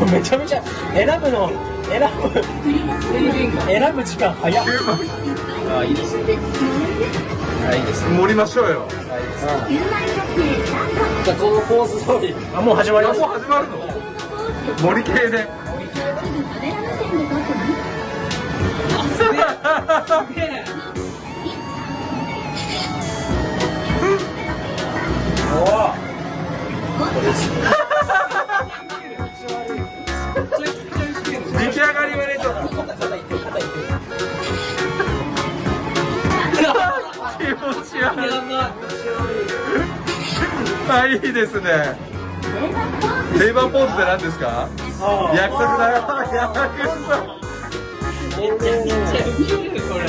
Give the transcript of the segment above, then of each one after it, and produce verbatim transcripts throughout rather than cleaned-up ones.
めちゃめちゃ選ぶの選ぶ選ぶ時間早っ。 あ、いいですね。あ、いいですね。 盛りましょうよ。 じゃあこのコース通り。 あ、もう始まります。 もう始まるの？盛り系で。 すげえ。 おお。 出来上がりはねちょっと気持ち悪い。あ、いいですね。定番ポーズって何ですか？約束だよ。約束。 めちゃくちゃウケるこれ。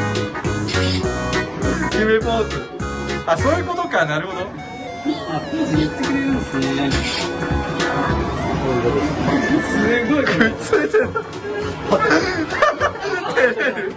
決めポーズ。あ、そういうことか。なるほど。 あ、ポーズ言ってくれるんですね。すごい。 くっついてる。照れる。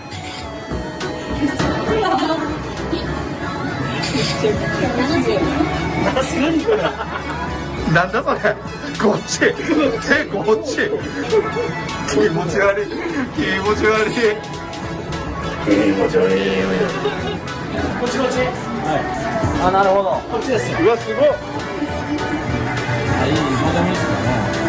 何これ。 なんだそれ。こっち。手こっち。気持ち悪い。気持ち悪い。 気持ち悪い。こっちこっち。 はい。あ、なるほど。 こっちです。 うわ、すごい。 あ、いいモデルですね。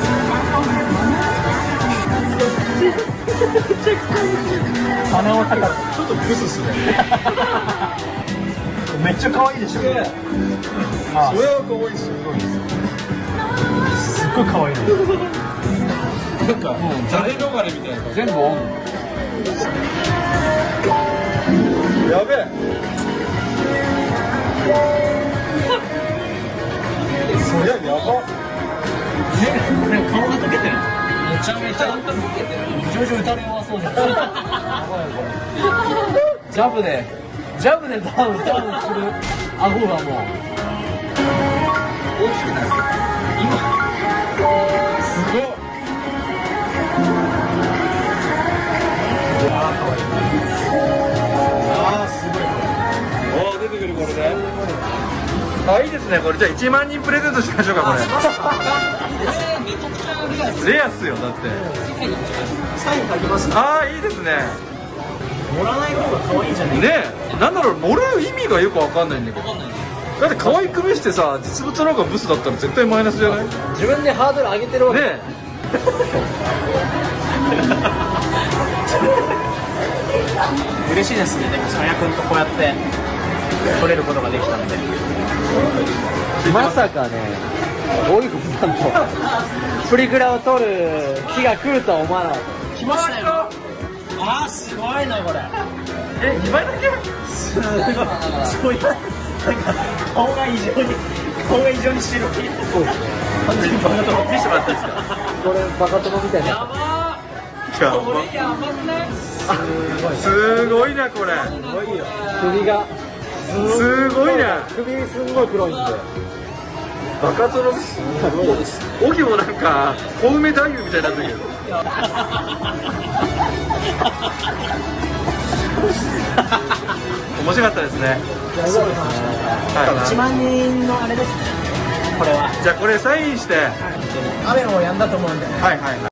鼻を高く。ちょっとブスっすね。めっちゃ可愛いでしょ。 それは可愛い。すごいです。 すっごい可愛いね。 なんかもう誰逃れみたいな。 全部オン。 やべえ。そりゃやば。 これ顔が溶けてる。 めちゃめちゃ溶けてる。 ジョジョ打たれ弱そうじゃん。 ジャブでジャブでダウンダウンする顎がもう大きくなる。今すごい。 ああ、すごい。 おー、出てくるこれで。あ、いいですね。これじゃあいちまんにんプレゼントしましょうかこれ。 めちゃくちゃレアです。 レアっすよだって。 サイン書きます。 ああ、いいですね。 盛らない方が可愛いじゃない。 ねえ、なんだろう、盛る意味がよくわかんないんだけど。 わかんない。 だって可愛く見してさ、実物の方がブスだったら絶対マイナスじゃない？ね自分でハードル上げてるわけ。 え。 嬉しいですね。でもさやくんとこうやって撮れることができたので。 まさかね、ゴイゴさんとプリクラを撮る日が来るとは思わなかった。 来ましたよ。ああ、すごいなこれ。 え、にばいだけ？ すごい。そういう、なんか顔が異常に顔が異常に白い。そうですね。完全にバカと見せてもらっていいですか。 これバカ友みたいな。 やばー。 やば。 これやばくない？ すごいなこれ。 すごいよ。 首がすごいな。 首すんごい黒いんで。 バカ殿。荻もなんか小梅太夫みたいになってるけど。面白かったですね。 そうですね。 はい一万人のあれですね。これは。 じゃあこれサインして。 雨も止んだと思うんで。 はいはいはい。